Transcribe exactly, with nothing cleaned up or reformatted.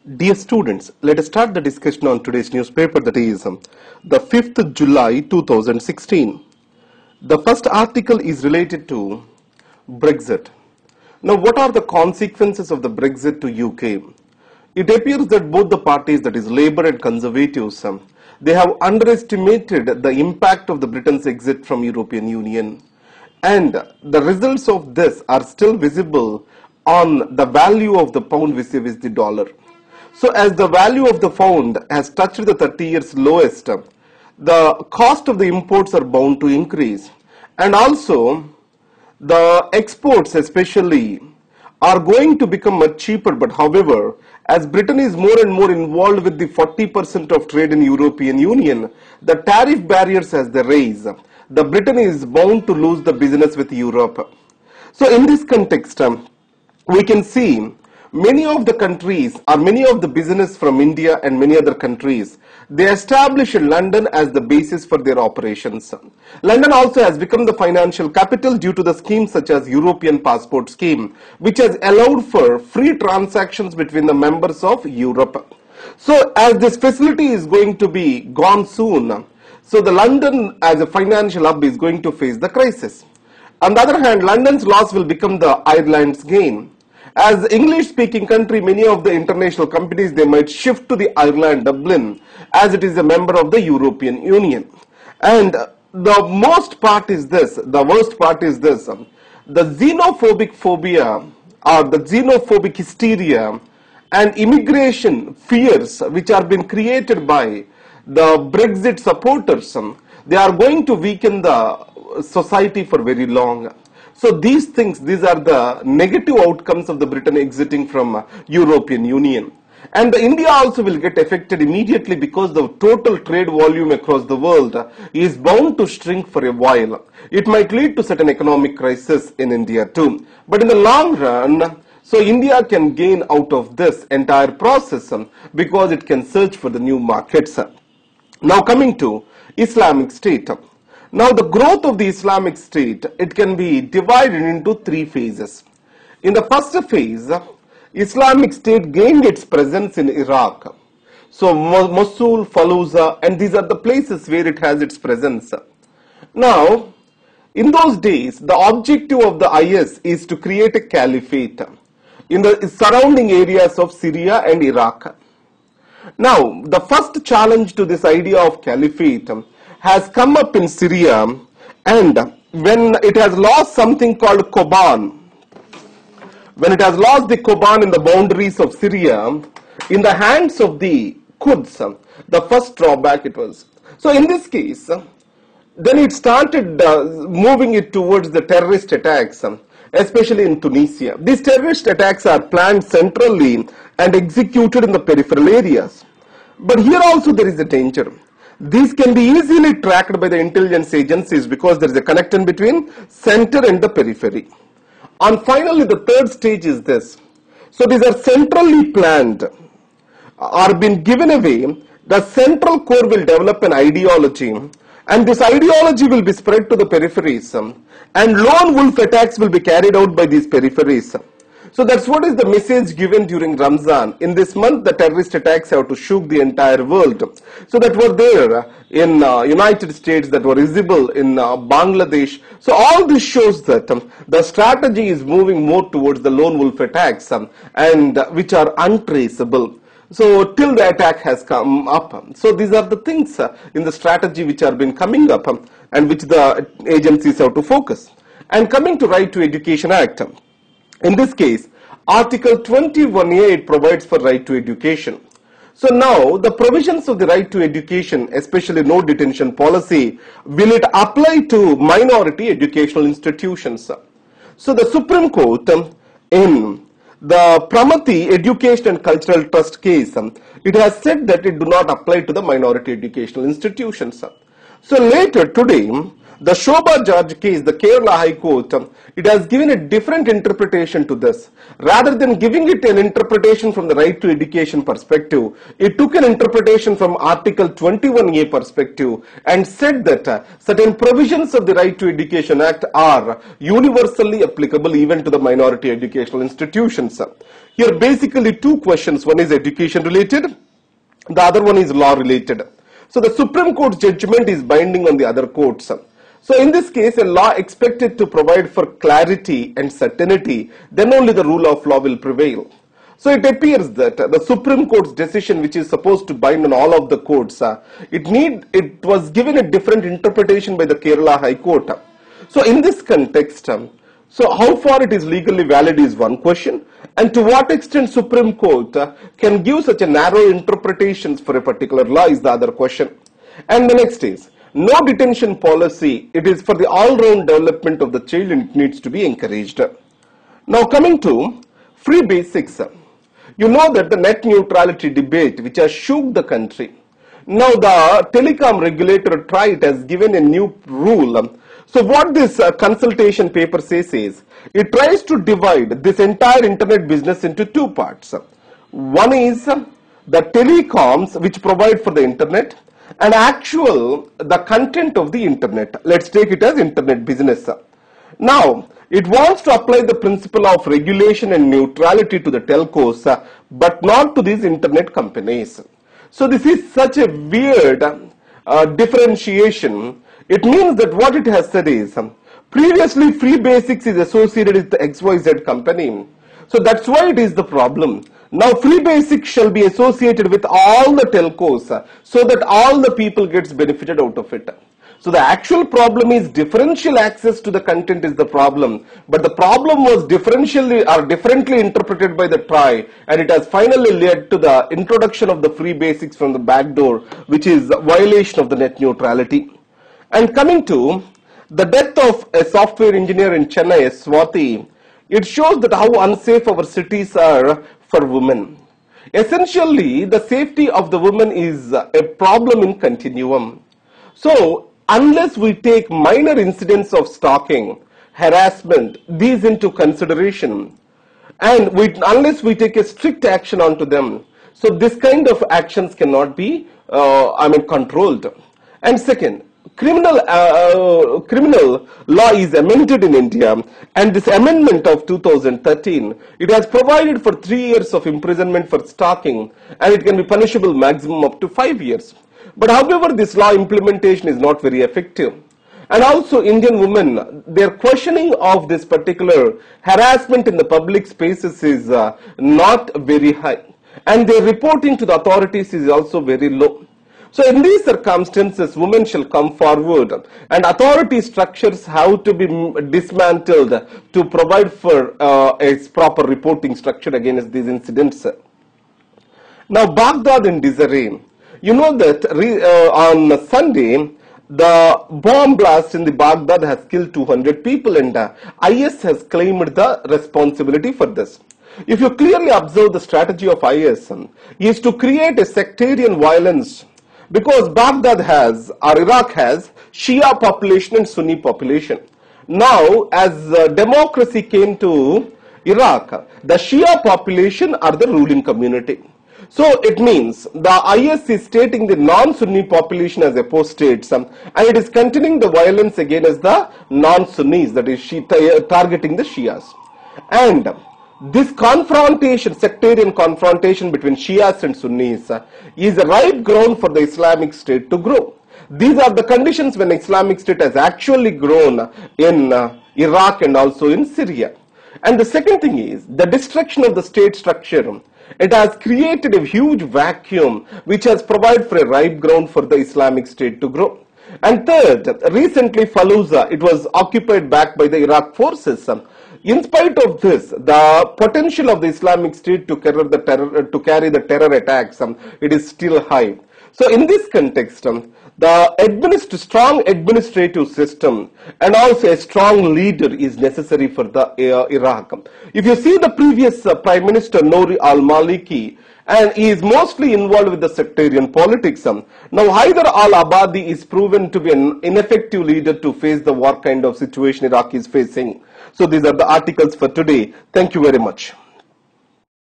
Dear students, let us start the discussion on today's newspaper, that is um, the fifth of July two thousand sixteen. The first article is related to Brexit. Now, what are the consequences of the Brexit to U K? It appears that both the parties, that is Labour and Conservatives, um, they have underestimated the impact of the Britain's exit from European Union. And the results of this are still visible on the value of the pound vis-a-vis the dollar. So as the value of the pound has touched the thirty years lowest, the cost of the imports are bound to increase, and also the exports especially are going to become much cheaper. But however, as Britain is more and more involved with the forty percent of trade in European Union, the tariff barriers as they raise, the Britain is bound to lose the business with Europe. So in this context, we can see many of the countries or many of the business from India and many other countries, they established London as the basis for their operations. London also has become the financial capital due to the schemes such as European Passport Scheme, which has allowed for free transactions between the members of Europe. So as this facility is going to be gone soon, so the London as a financial hub is going to face the crisis. On the other hand, London's loss will become the Ireland's gain. As English-speaking country, many of the international companies, they might shift to the Ireland, Dublin, as it is a member of the European Union. And the most part is this, the worst part is this, the xenophobic phobia or the xenophobic hysteria and immigration fears which are being created by the Brexit supporters, they are going to weaken the society for very long. So these things, these are the negative outcomes of the Britain exiting from European Union. And the India also will get affected immediately because the total trade volume across the world is bound to shrink for a while. It might lead to certain economic crisis in India too. But in the long run, so India can gain out of this entire process because it can search for the new markets. Now coming to Islamic State. Now the growth of the Islamic State, it can be divided into three phases. In the first phase, Islamic State gained its presence in Iraq. So Mosul, Fallujah, and these are the places where it has its presence. Now, in those days, the objective of the I A S is to create a caliphate in the surrounding areas of Syria and Iraq. Now, the first challenge to this idea of caliphate has come up in Syria, and when it has lost something called Koban, when it has lost the Koban in the boundaries of Syria, in the hands of the Kurds, the first drawback it was. So in this case, then it started uh, moving it towards the terrorist attacks, especially in Tunisia. These terrorist attacks are planned centrally and executed in the peripheral areas. But here also there is a danger. These can be easily tracked by the intelligence agencies because there is a connection between center and the periphery. And finally, the third stage is this. So these are centrally planned, are being given away. The central core will develop an ideology, and this ideology will be spread to the peripheries, and lone wolf attacks will be carried out by these peripheries. So that's what is the message given during Ramzan. In this month, the terrorist attacks have to shook the entire world. So that were there in uh, United States, that were visible in uh, Bangladesh. So all this shows that um, the strategy is moving more towards the lone wolf attacks um, and uh, which are untraceable. So till the attack has come up. So these are the things uh, in the strategy which are been coming up um, and which the agencies have to focus. And coming to Right to Education Act. Um, In this case, Article twenty-one A, it provides for right to education. So now the provisions of the right to education, especially no detention policy, will it apply to minority educational institutions? So the Supreme Court in the Pramati Education and Cultural Trust case, it has said that it do not apply to the minority educational institutions. So later today, the Shobha George case, the Kerala High Court, it has given a different interpretation to this. Rather than giving it an interpretation from the right to education perspective, it took an interpretation from Article twenty-one A perspective and said that uh, certain provisions of the Right to Education Act are universally applicable even to the minority educational institutions. Here basically two questions, one is education related, the other one is law related. So the Supreme Court's judgment is binding on the other courts. So in this case, a law expected to provide for clarity and certainty, then only the rule of law will prevail. So it appears that the Supreme Court's decision, which is supposed to bind on all of the courts, uh, it need it was given a different interpretation by the Kerala High Court. So in this context, um, so how far it is legally valid is one question, and to what extent Supreme Court uh, can give such a narrow interpretations for a particular law is the other question. And the next is, no detention policy, it is for the all-round development of the child and it needs to be encouraged. Now coming to free basics, you know that the net neutrality debate which has shook the country. Now the telecom regulator T R I T has given a new rule. So what this uh, consultation paper says is, it tries to divide this entire internet business into two parts. One is uh, the telecoms which provide for the internet, and actual the content of the internet. Let's take it as internet business. Now it wants to apply the principle of regulation and neutrality to the telcos, uh, but not to these internet companies. So this is such a weird uh, differentiation. It means that what it has said is, um, previously free basics is associated with the X Y Z company. So that's why it is the problem. Now free basics shall be associated with all the telcos, uh, so that all the people gets benefited out of it. So the actual problem is differential access to the content is the problem, but the problem was differentially or differently interpreted by the T R I, and it has finally led to the introduction of the free basics from the back door, which is a violation of the net neutrality. And coming to the death of a software engineer in Chennai, Swati, it shows that how unsafe our cities are for women. Essentially, the safety of the woman is a problem in continuum. So unless we take minor incidents of stalking, harassment, these into consideration, and we, unless we take a strict action onto them, so this kind of actions cannot be, uh, I mean, controlled. And second, criminal uh, criminal law is amended in India, and this amendment of two thousand thirteen, it has provided for three years of imprisonment for stalking, and it can be punishable maximum up to five years. But however, this law implementation is not very effective. And also Indian women, their questioning of this particular harassment in the public spaces is uh, not very high, and their reporting to the authorities is also very low. So in these circumstances, women shall come forward, and authority structures have to be dismantled to provide for uh, a proper reporting structure against these incidents. Now Baghdad and disarray. You know that uh, on Sunday, the bomb blast in the Baghdad has killed two hundred people, and uh, I A S has claimed the responsibility for this. If you clearly observe the strategy of I A S, um, is to create a sectarian violence, because Baghdad has, or Iraq has, Shia population and Sunni population. Now, as uh, democracy came to Iraq, the Shia population are the ruling community. So it means the I A S is stating the non-Sunni population as apostates, um, and it is continuing the violence against the non-Sunnis, that is Shia, targeting the Shias. And this confrontation, sectarian confrontation between Shias and Sunnis, uh, is a ripe ground for the Islamic State to grow. These are the conditions when Islamic State has actually grown in uh, Iraq and also in Syria. And the second thing is the destruction of the state structure. It has created a huge vacuum which has provided for a ripe ground for the Islamic State to grow. And third, recently Fallujah, it was occupied back by the Iraq forces. In spite of this, the potential of the Islamic State to carry the terror, to carry the terror attacks, it is still high. So in this context, the administ strong administrative system and also a strong leader is necessary for the uh, Iraq. If you see the previous uh, Prime Minister Nouri al-Maliki, and he is mostly involved with the sectarian politics. Now Haider al-Abadi is proven to be an ineffective leader to face the war kind of situation Iraq is facing. So these are the articles for today. Thank you very much.